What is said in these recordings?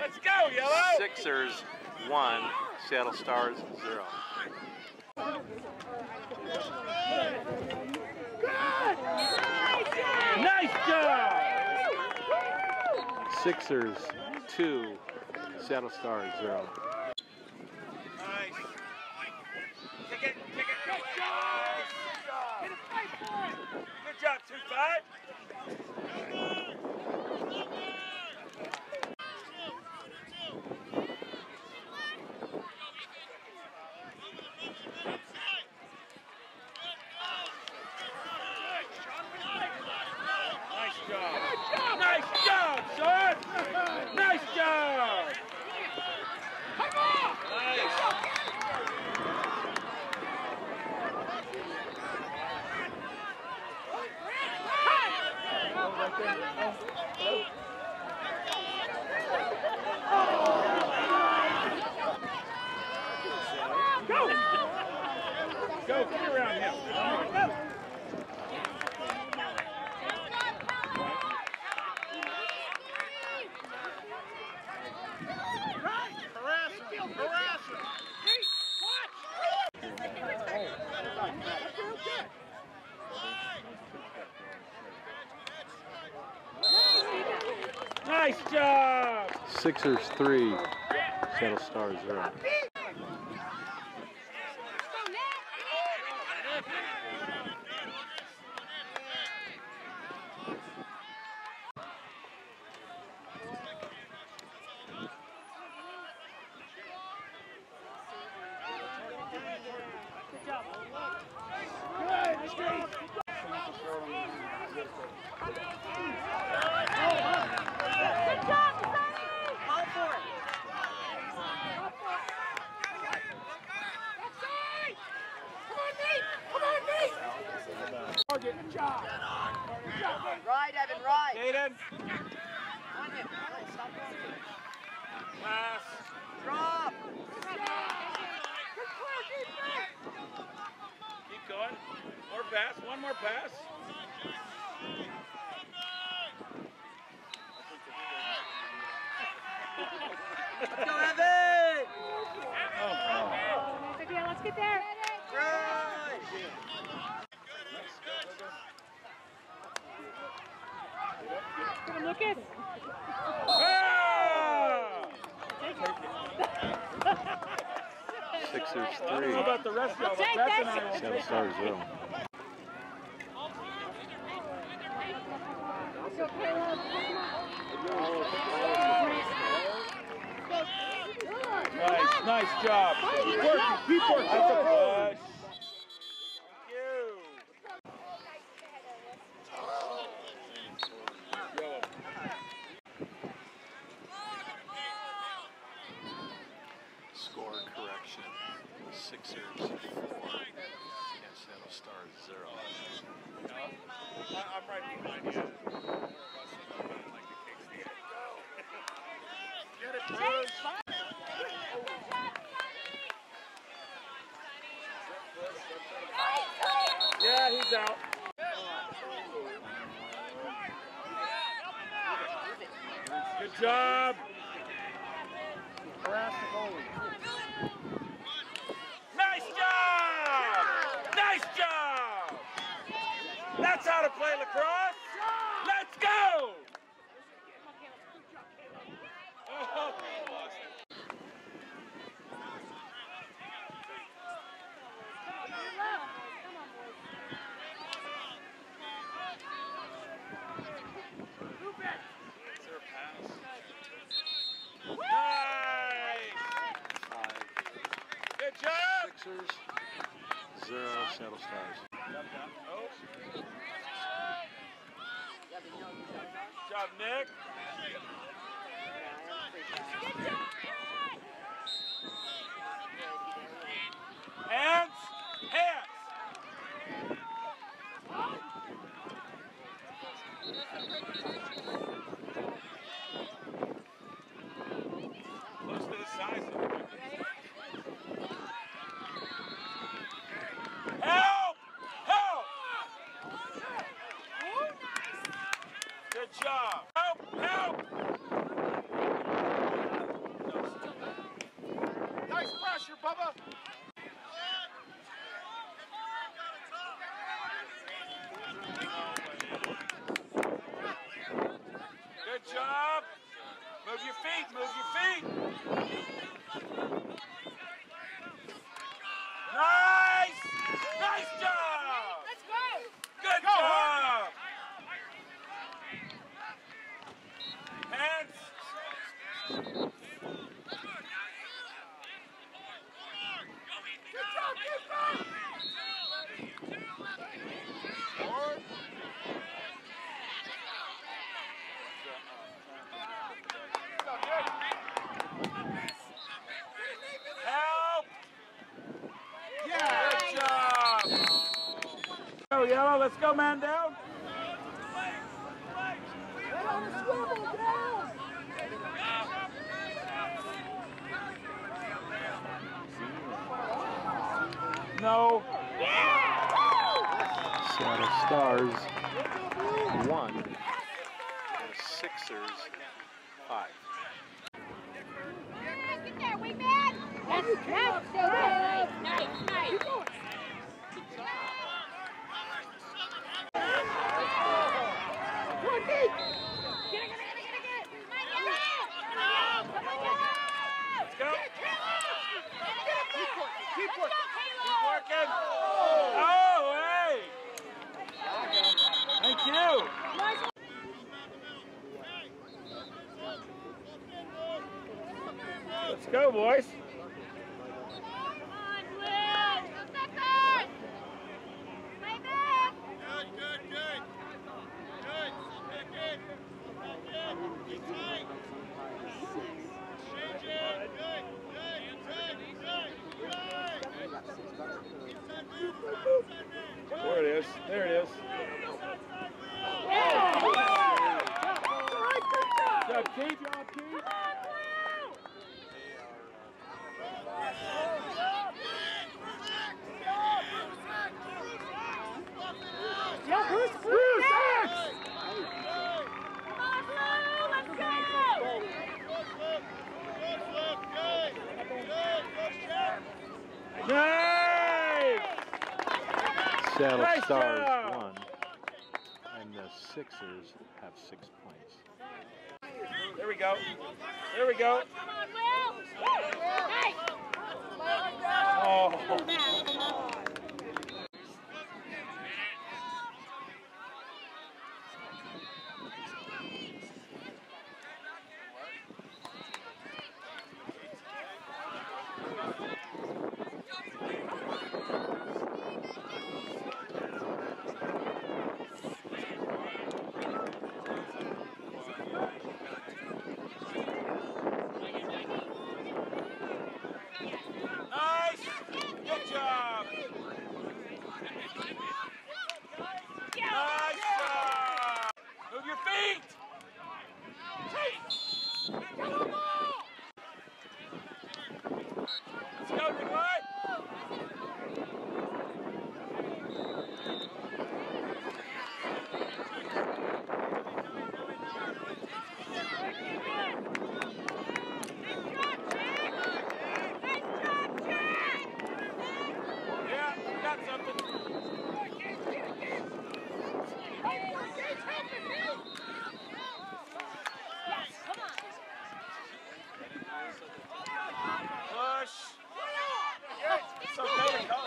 Let's go, Yellow! Sixers 1, Seattle Stars 0. Nice job! Sixers 2, Seattle Stars 0. Nice. Kick it, kick it. Good job! Good job, 2-5. Nice job. Nice job, son! Nice job! Come on! Nice. Go! Go, get around him. Go! Harass him! Watch! Nice job! Sixers 3, Seattle Stars 0. Good job. Call for it. Come on, Nate! Good job. Ride, Evan, ride. Aiden. On him. Stop running. Pass. Drop. Keep going. More pass. One more pass. Let's go, Evan. Okay, let's get there. Run. Come on, Lucas. Sixers I don't know 3, about the rest of y'all, but Take Beth this. and I will Seattle take Stars 0. So, Caleb, Nice job. Keep working, keep working. That's a push. Thank you. Score correction. Sixers 4, and Seattle Stars 0. I'm right behind you. Get it, Bruce. Yeah, he's out. Good job. Harass the goalie. Nice job! Nice job! That's how to play lacrosse. Let's go! Oh. Is there a pass? Nice! 5. Good job! Sixers 0, Seattle Stars. Oh. Good job, Nick. Hands! Hands! Close to the size of it. Help! Help! Good job. Help! Good job. Move your feet, move your feet. Nice! Nice job! Let's go. Good job! Hands. Help! Good job! Go, Yellow, let's go, man down. No. Seattle Stars 1 and Sixers 5. Get there, wingman. Yes, yes, so good. Nice, nice. Let's go. Keep working. Oh, hey. Thank you. Let's go, boys. There it is. There it is. Good job, Keith. Yeah, Bruce, Bruce, X! Come on, Blue, let's go! Nice! Seattle Nice Stars job. 1 and the Sixers have 6 points. There we go. There we go. Come on, Will! Nice! Oh. Nice! Good job! Nice job! Move your feet! Let's go, Nikolai! Yeah, you got something. Push. It's okay to go.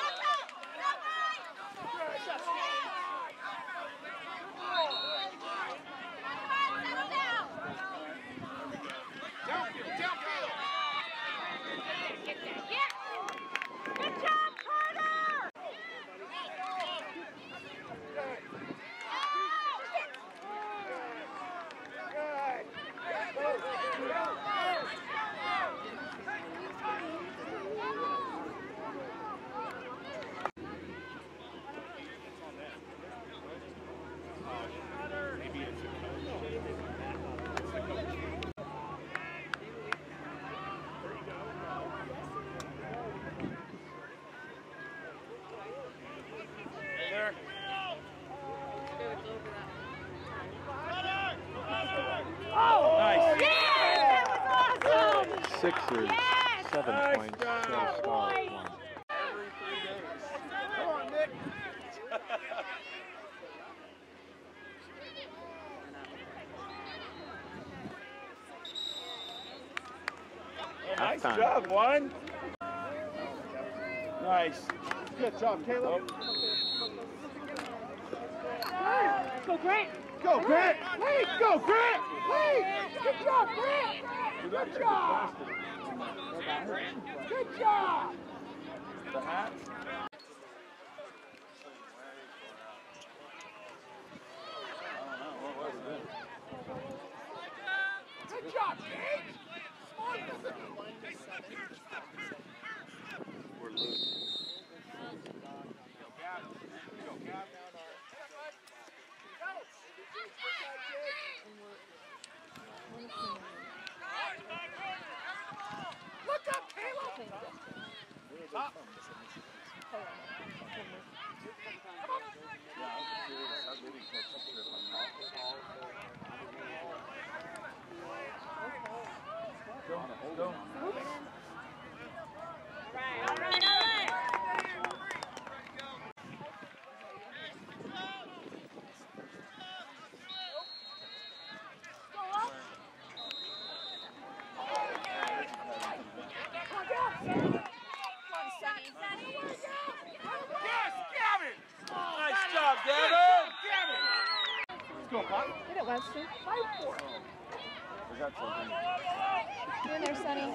Good job, Carter! There. Oh! Nice. Yeah! That was awesome! Sixers Yes! 7 Nice points. job. Seattle Stars 1. Every 3 days. Come on, Nick. Nice Halftime. job, one. Nice. Good job, Caleb. Go, Grant. Go, Grant. Wait, go, Grant. Wait. Good job, Grant. Good job. Good job. The hat. Good job, Gage. We're losing. Look up, Caleb. Go. Nice job, Devin. Let's go, Pop. Get it, Webster. We got something. Get in there, Sonny.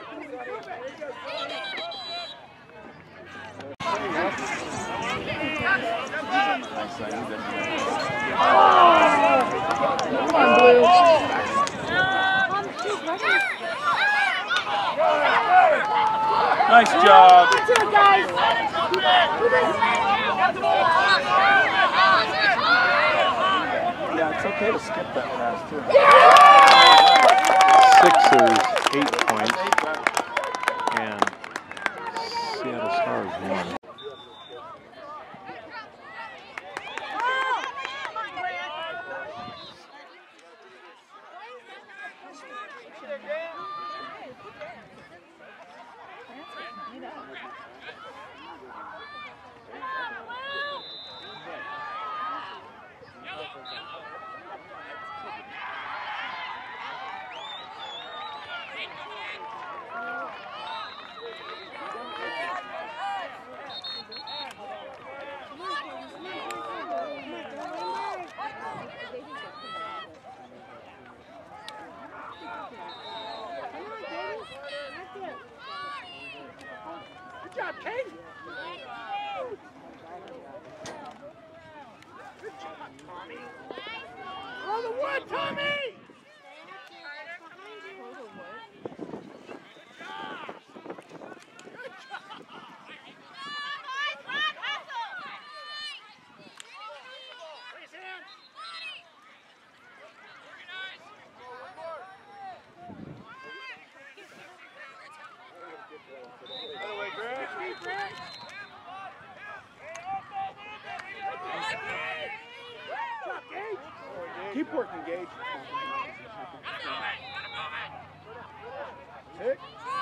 Come on, Blue. Nice job. Get to it, guys. Yeah, it's okay to skip that pass, too. Sixers 8 points. And Seattle Stars 1. Good job, Kate. Good job, Tommy. Throw the wood, Tommy. Keep working, Gage. Pick.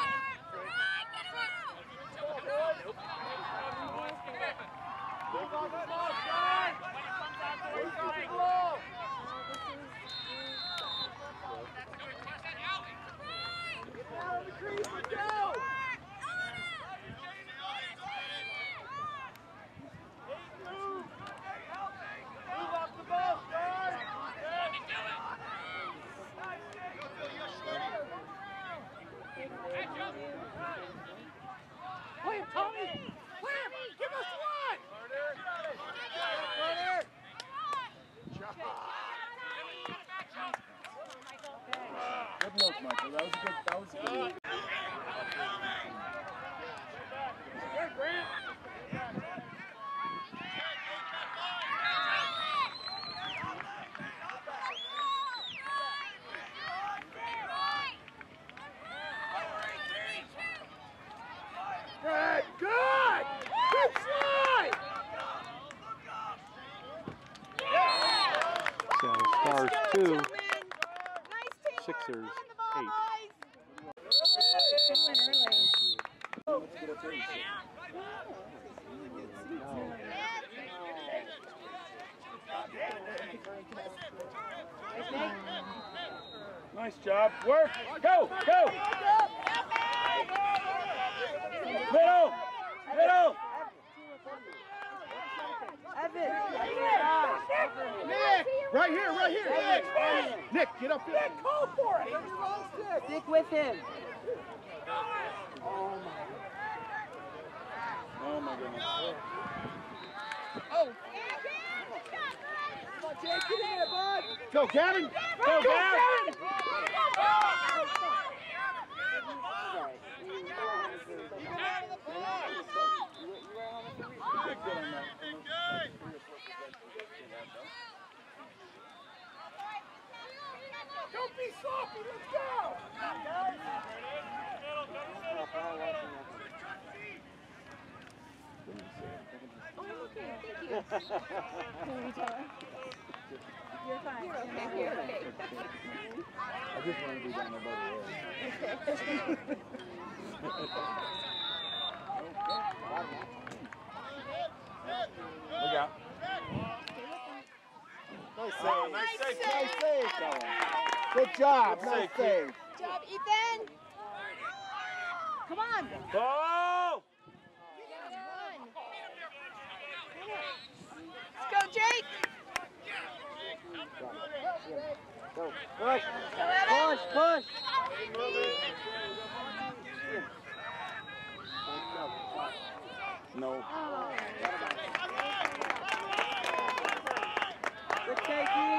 Play him, Tommy. Play him. Give us one. Good look, Michael. That was a good. That was a good. Look. Good. Good slide. Seattle Stars 2. Sixers 8. Good win early. Nice job. Work. Go. Go. Middle. Middle. Evan. Nick! Right here, right here. Nick, get up here. Nick, call for it! Stick with him. Oh my goodness. Oh! Come on, Jake, get in there, bud. Go, Gavin. Go, Gavin. Don't be sloppy, let's go! Oh, I'm okay, thank you. You're fine. You're okay, you're okay. I just want to be down above Look out. Nice Oh, save. nice save. Nice save, fella. Good job. Good Nice save, save. Good job, Ethan! Come on! Ball. Let's go, Jake! Go. Push. Push, push. No. Good taking.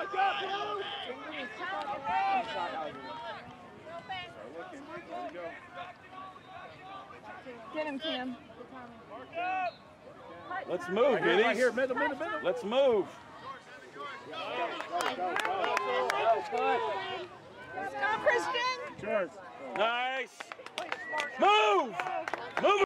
Get him, Cam. Let's move, Right kiddies. here, middle, middle, middle. Let's move. Let's go, Christian! Cheers. Nice. Move. Move.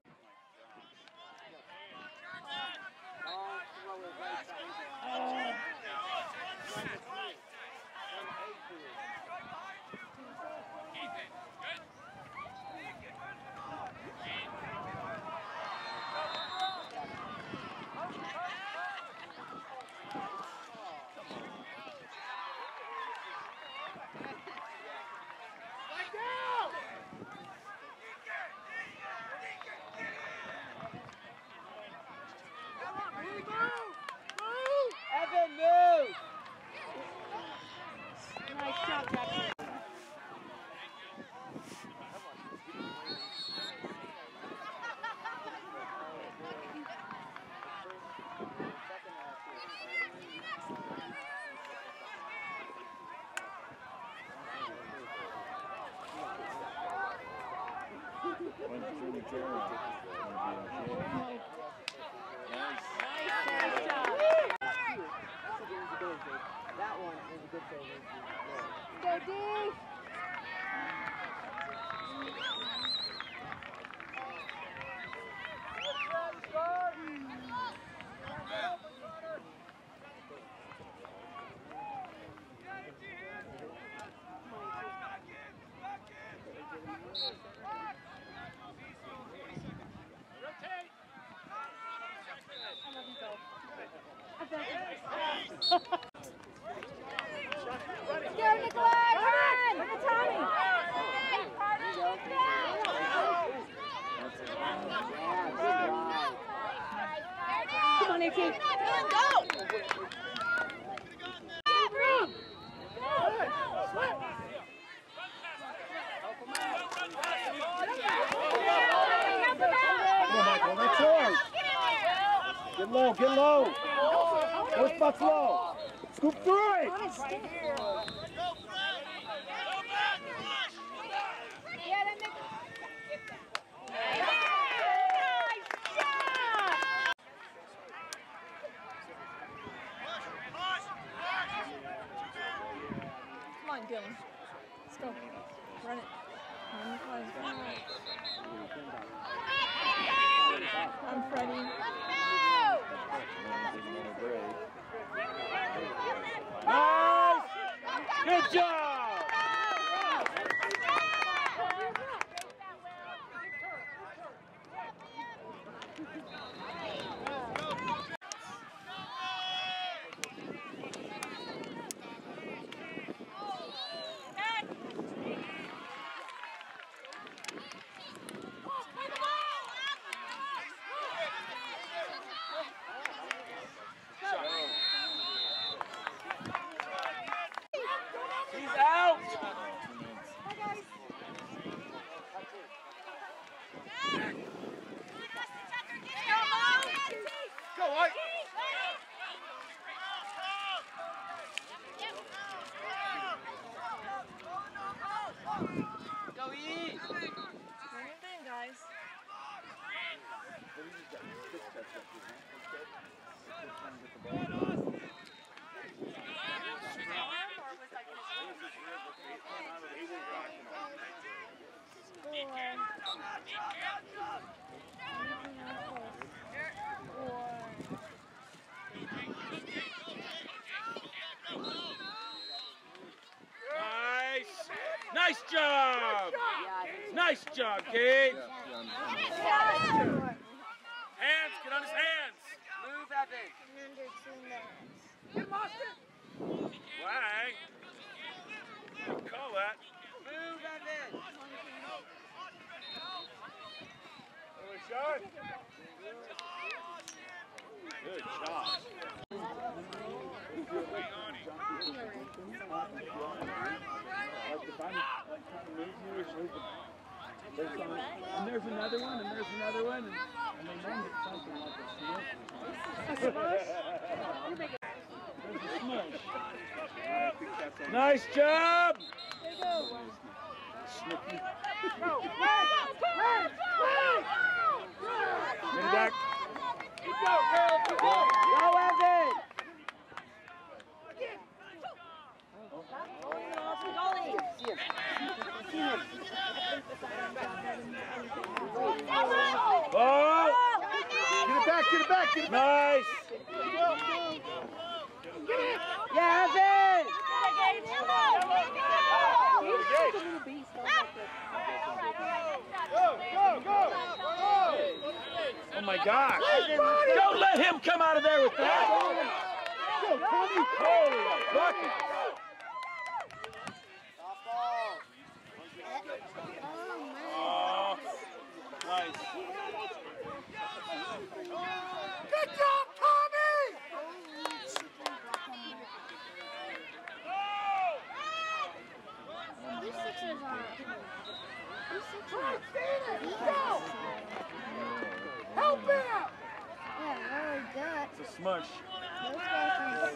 Evan, move. Nice job, Jackson. That one is a good save. Go, D! Go, Nikolai! Come on! Look at Tommy! Come on, Nikki. Go! Come on, Michael. That's yours. Get low, get low. Push butts low. Scoop through it. Come on, Dylan. Let's go. Run it. Run the flags. I'm Freddie. Nice. Nice. Nice job. Nice job, Kate. Hands, get on his hands. Move, Evan. Under 2 minutes. Flag. Call that. Move, Evan. Early shot. Good job. And there's another one, and there's another one, and they named it something like a smush. There's a smush. Nice job. Snooky. Get it back. Go, Evan. See him. See him. Ball. Get it back, get it back, get it back. Nice. Yeah, Evan. Oh my gosh. Don't let him come out of there with that. Go, Tommy. Holy bucket. Oh, nice. Good job, Tommy! These Sixers are. These Sixers are. Help him! Yeah, really good. It's a smush. Those guys are.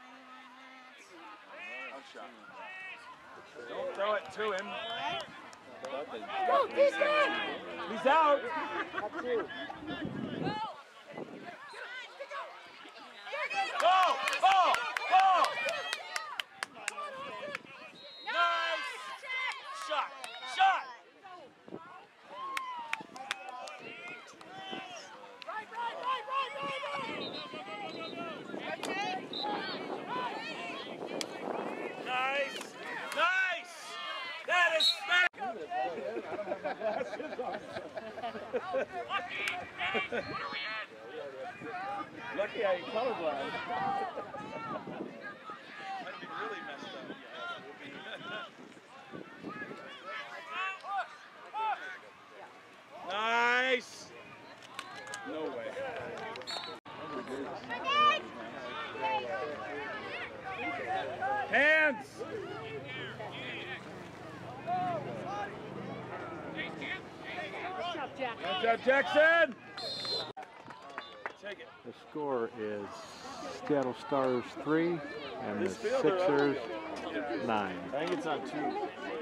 Don't throw it to him. Go, defense! He's out. That's two. Go! Ball! Ball! Nice! Shot! Shot! Nice! Nice! That is smack! Lucky I ain't colorblind. Might be really messed up. Nice! No way. Hands! Good job, Jackson! Take it. The score is Seattle Stars 3 and the This fielder, Sixers yeah. 9. I think it's on 2.